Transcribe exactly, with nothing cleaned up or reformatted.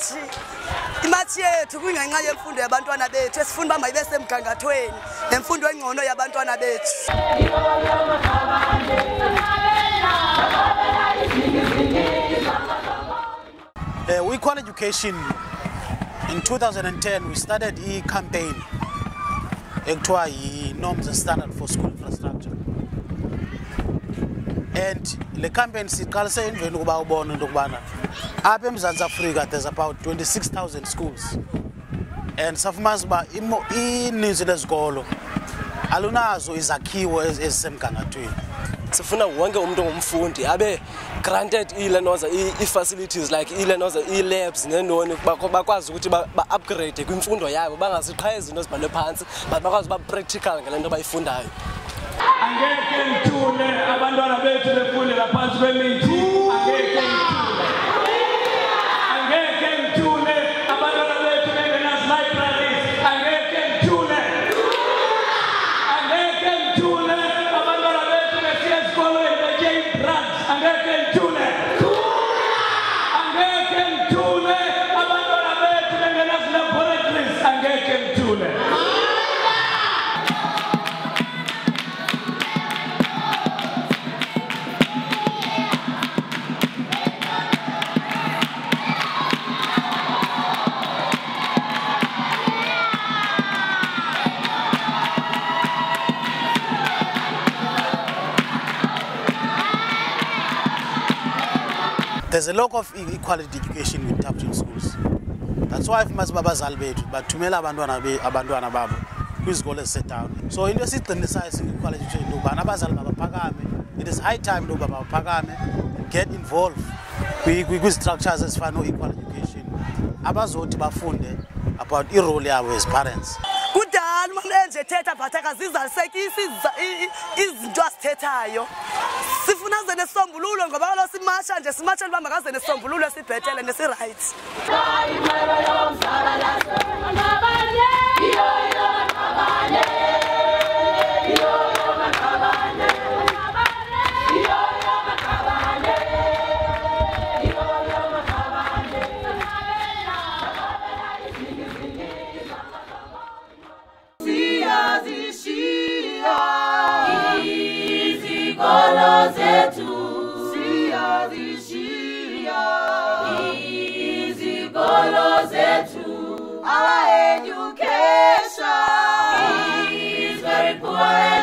imathi imathi yethu kuyingenxa yemfundo yabantwana bethu esifuna bamba ibe semgangathweni nemfundo engcono yabantwana bethu. Uh, we call education. In two thousand ten, we started a campaign, actually norms and standard for school infrastructure. And the campaign is called saying, "When you go born in Dubana, up in South Africa, there's about twenty-six thousand schools. And Safmasba, in New Zealand's goal, Alunazo is a key word is Semkanatui. Sifuna wonke umuntu ngumfundi abe granted e-learners i-facilities like e-learners e-labs nendoni bakwazi ukuthi ba-upgrade kwimfundo yabo bangaziqhaye izinto ezibhalwe phansi but bakwazi ba practical ngale nto bayifundayo. Angeke ngithule abantwana bethu befundela phansi kwemithi, angeke ngithule. Angeke ngithule abantwana bethu bengenazo libraries, angeke ngithule. Angeke ngithule abantwana bethu besiya esikolweni bethe drugs, angeke ngithule. Angeke ngithule abantwana bethu bengenazo laboratories, angeke ngithule. There's a lack of equality education with Tapton schools. That's why if Masbaba Zalbet, but Tumela Abandona Abandona Babu, whose goal is set down. So in the system, the size in equality education, it is high time to Pagame get involved with structures as far no equal education. Abazoti Bafunde about Irolia as parents. Good done, Malenje Teta Patakaziza, is just Tetayo. Sifuna zene sombululo ngoba lo simasha nje simasha bamakaze nesombululo sibhetele nesi right. Izikolo zethu siyazishiya, izikolo zethu, our education is very poor.